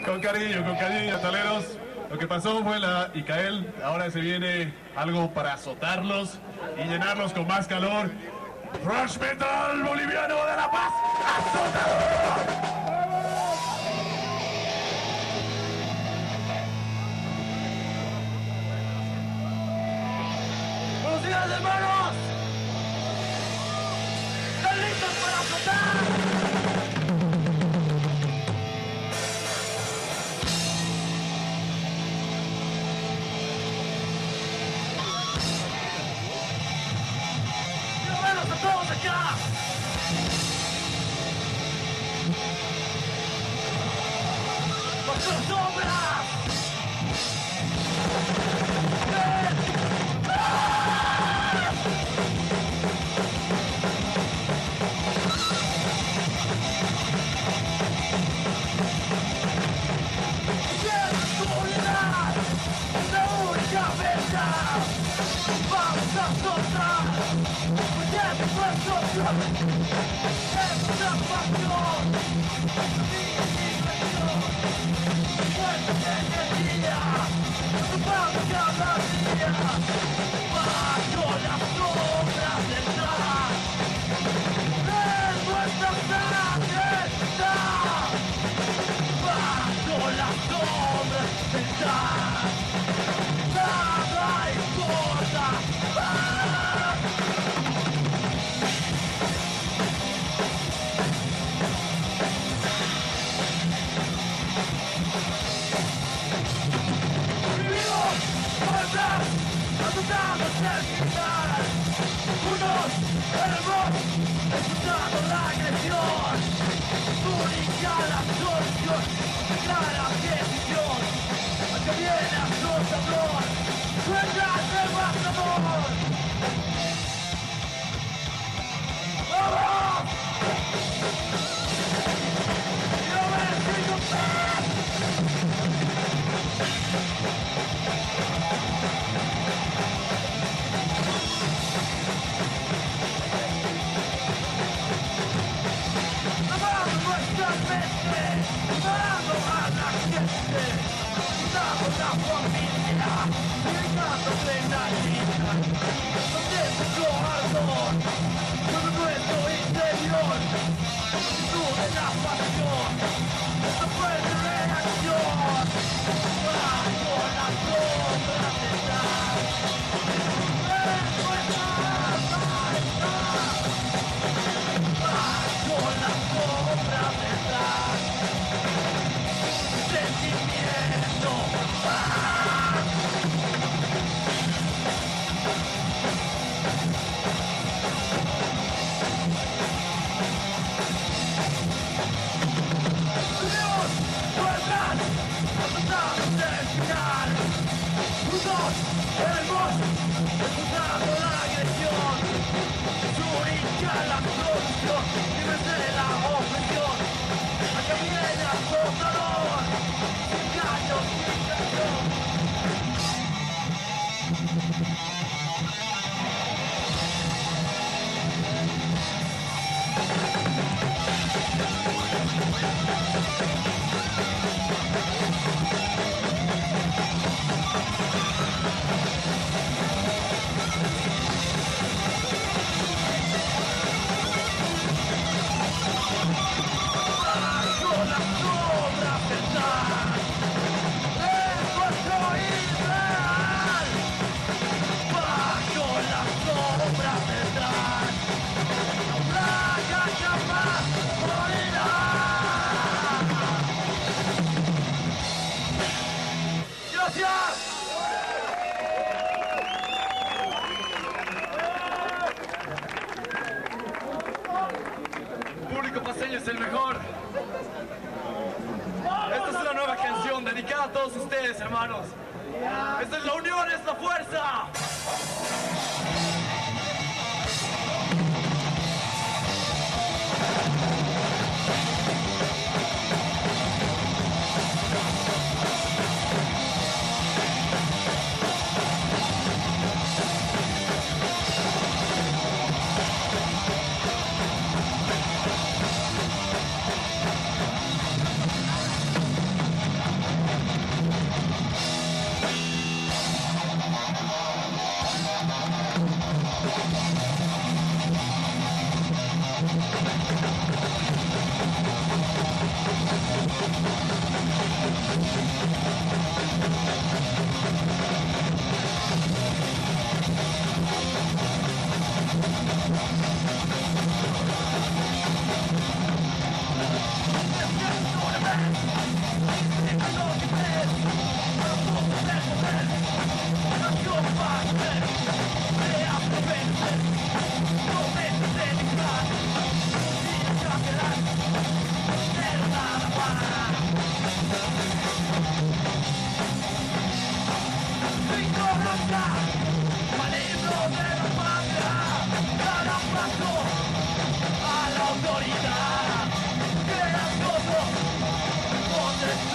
Con cariño, taleros. Lo que pasó fue la Icael, ahora se viene algo para azotarlos y llenarlos con más calor. Thrash Metal Boliviano de La Paz, ¡azótalo! ¡Buenos días, hermanos! ¿Están listos para azotar? ¡A todos acá! ¡Bajo las sombras! ¡Soledad! ¡La única verdad! ¡Vamos a soltar! Es una pasión, mi diversión, fuerte energía, vamos cada día, bajo las sombras del mar, en nuestra sangre está, bajo las sombras del mar, nada importa. Azotamos el final. Unos éramos escuchando la agresión. Única la solución, clara decisión. Acá viene azotador, suelta el devastador. ¡Vamos! ¡Yo me sigo paz! Parando a la gente, dando la familia, gritando adrenalina, donde nuestro ardor, todo nuestro interior, sube la pasión, esta fue mi reacción, bajo la sombra de tal, en nuestra alma, bajo la sombra de tal. Sentimiento, Dios, vuelvan, azotamos el final. Juntos, hermosos, escuchando la agresión. Es única la solución, libres de la opresión. Acá viene azotador. Con las sombras están. Es el mejor. Esta es una nueva canción dedicada a todos ustedes, hermanos. Esta es la unión, es la fuerza.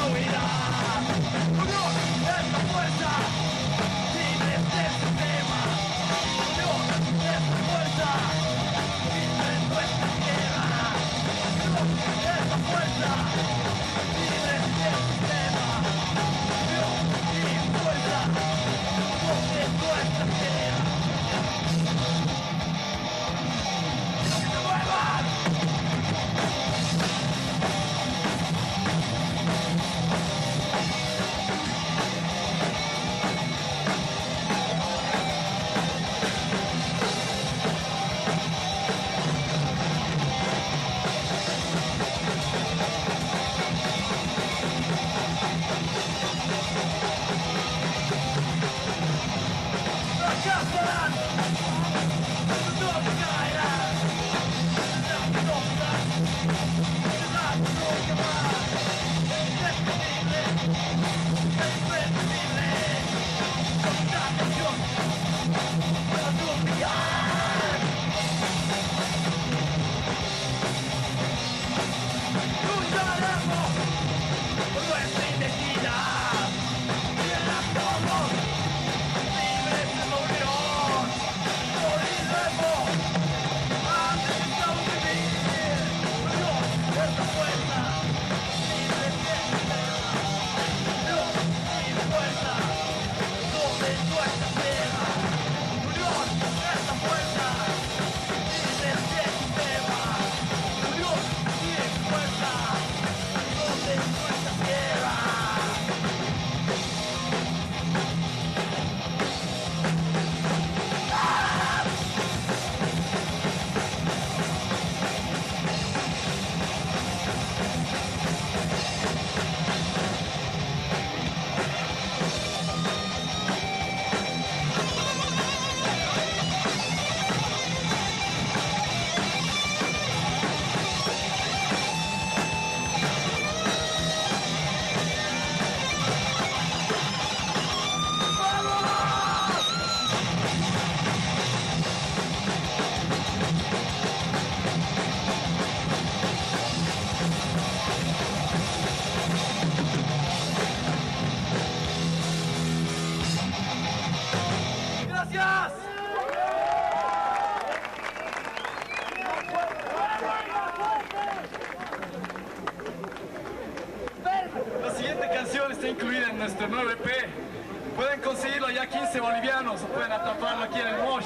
Está incluida en nuestro nuevo EP. Pueden conseguirlo ya 15 bolivianos o pueden atraparlo aquí en el Mosh.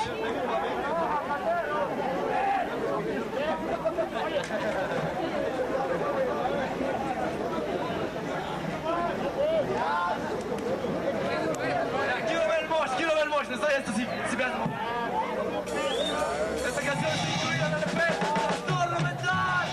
Quiero ver el Mosh, esto si vean. Esta canción está incluida en el EP. ¡Torno Metal!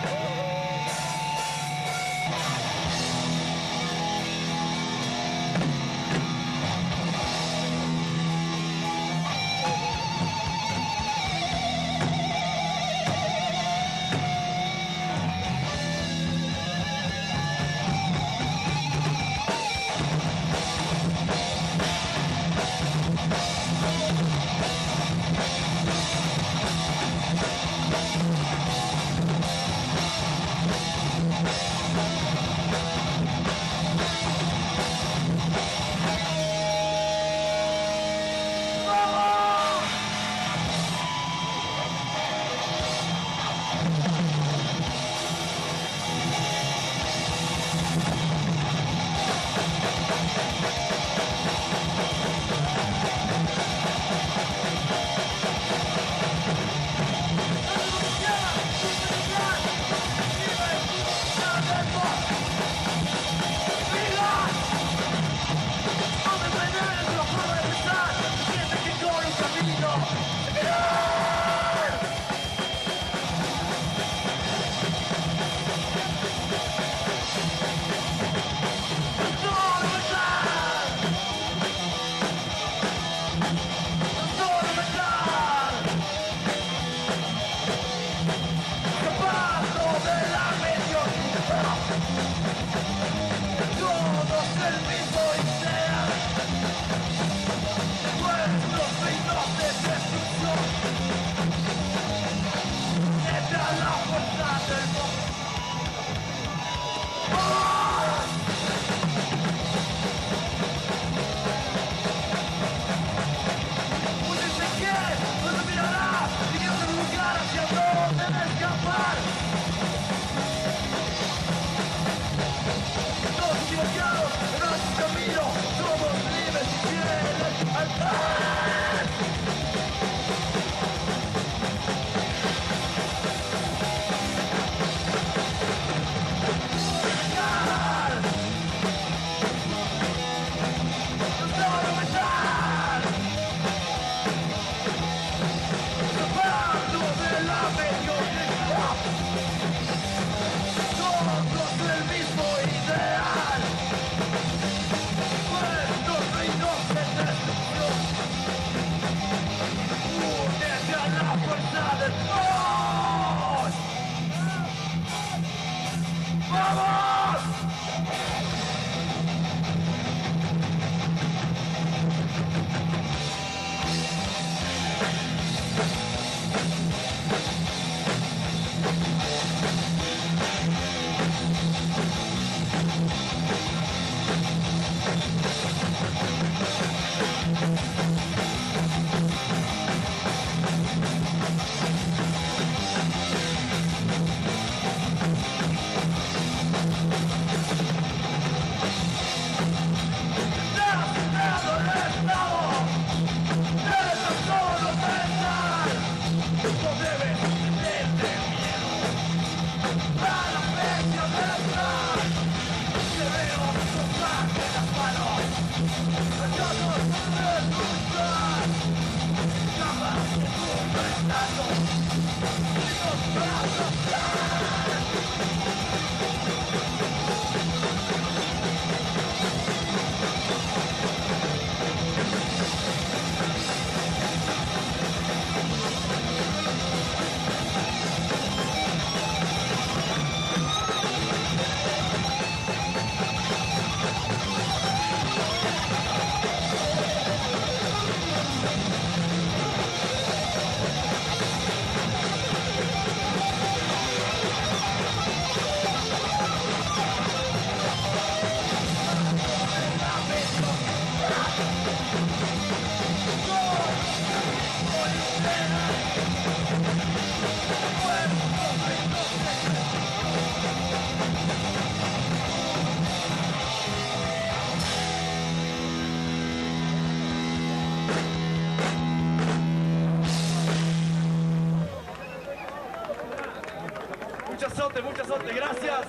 Mucha suerte, gracias.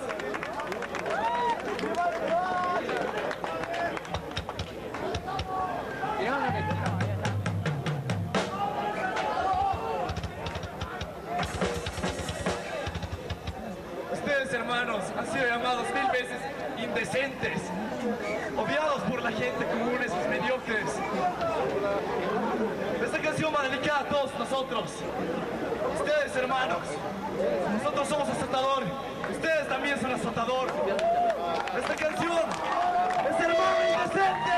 Ustedes, hermanos, han sido llamados 1000 veces indecentes, odiados por la gente común, esos mediocres. Esta canción va dedicada a todos nosotros. Ustedes, hermanos, nosotros somos azotador, ustedes también son azotador. Esta canción es hermano indecente.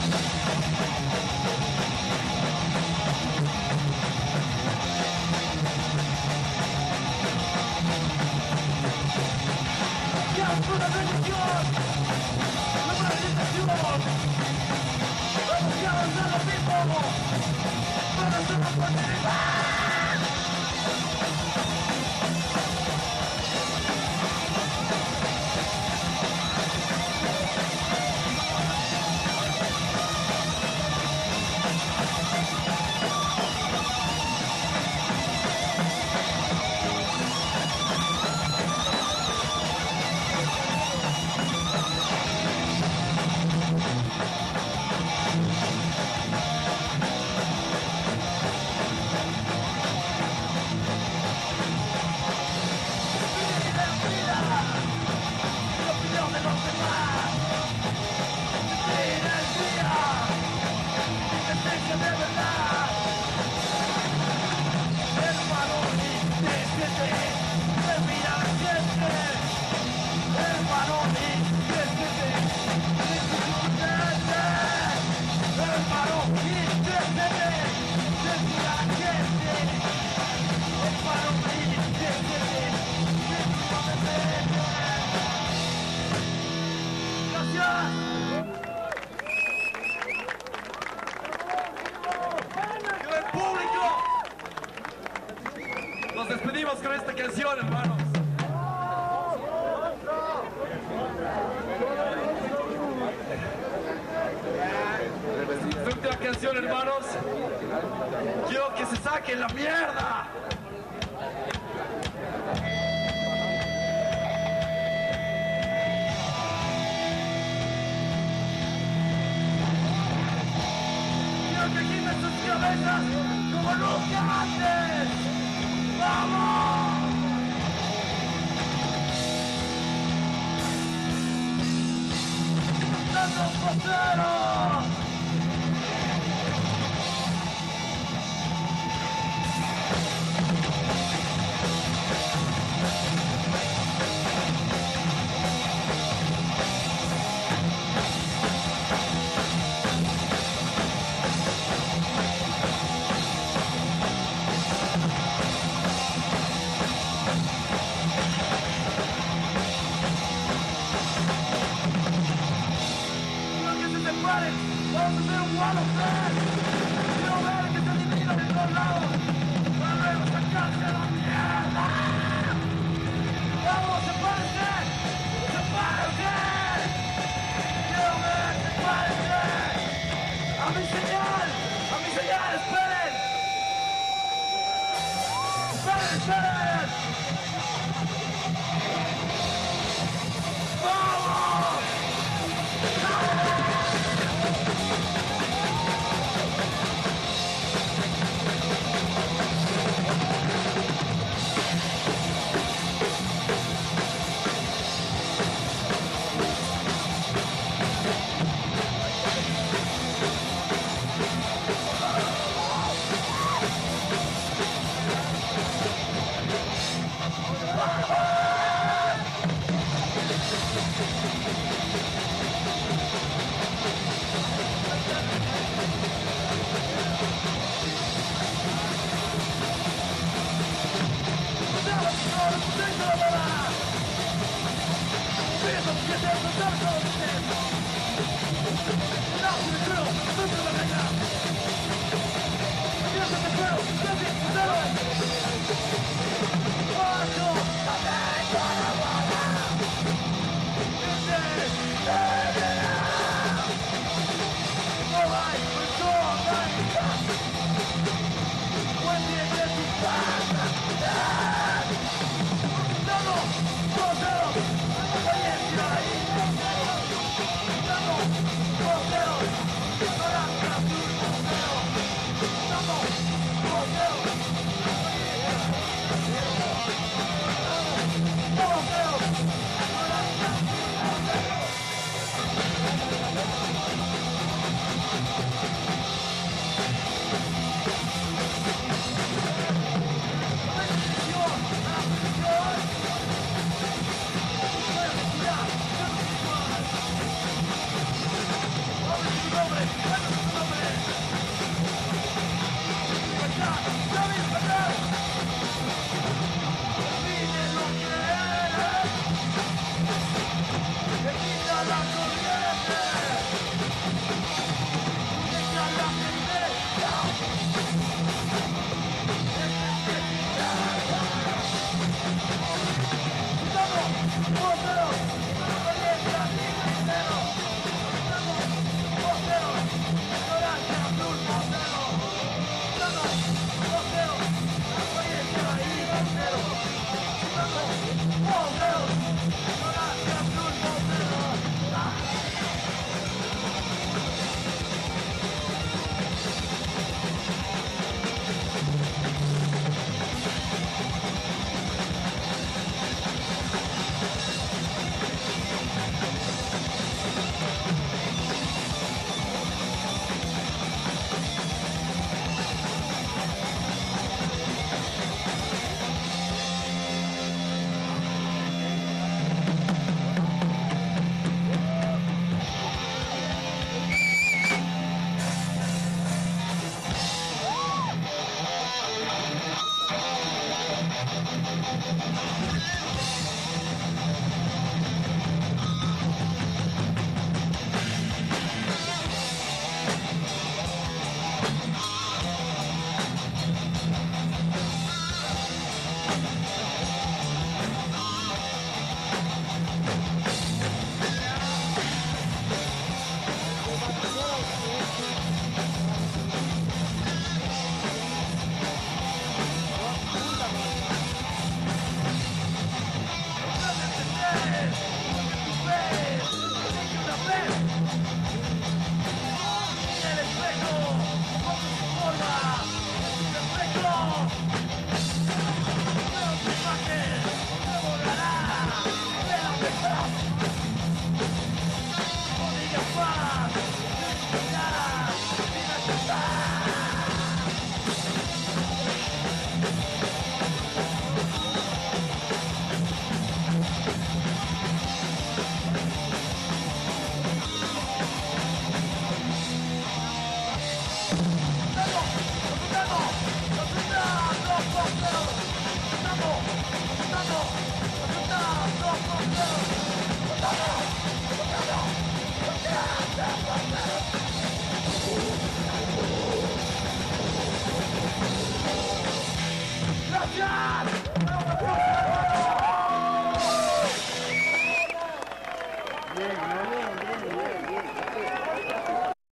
una bendición, una realización. Vamos a avanzar lo mismo, para hacer una continuidad. Nos despedimos con esta canción, hermanos. Esta última canción, hermanos. Quiero que se saquen la mierda. Quiero que quiten sus cabezas como nunca antes. ¡Vamos! ¡Tantos posteros! Vamos a hacer un wall of flash. Quiero ver que se divida de todos lados para luego sacarse a la mierda. Vamos, sepárense. Sepárense. Quiero ver, sepárense. A mi señal, esperen. Esperen. ¡Vamos! When you get to